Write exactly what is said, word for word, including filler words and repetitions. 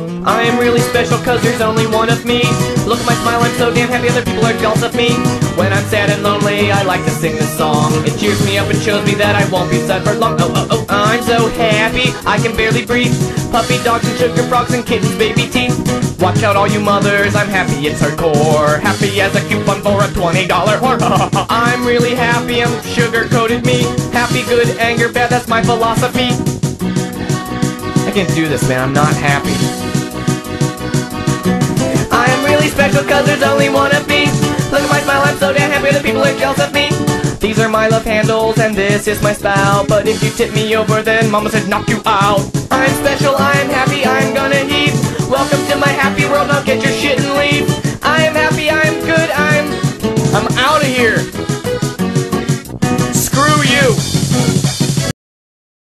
I am really special cause there's only one of me. Look at my smile, I'm so damn happy other people are jealous of me. When I'm sad and lonely, I like to sing this song. It cheers me up and shows me that I won't be sad for long. Oh, oh, oh, I'm so happy, I can barely breathe. Puppy dogs and sugar frogs and kittens, baby teeth. Watch out all you mothers, I'm happy, it's hardcore. Happy as a coupon for a twenty dollar whore. I'm really happy, I'm sugar-coated me. Happy, good, anger, bad, that's my philosophy. I can't do this, man, I'm not happy. I am really special cause there's only one of me. Look at my smile, I'm so damn happy that people are jealous of me. These are my love handles and this is my spout. But if you tip me over then mama said knock you out. I'm special, I'm happy, I'm gonna heave. Welcome to my happy world, now get your shit and leave. I am happy, I'm good, I'm... I'm out of here.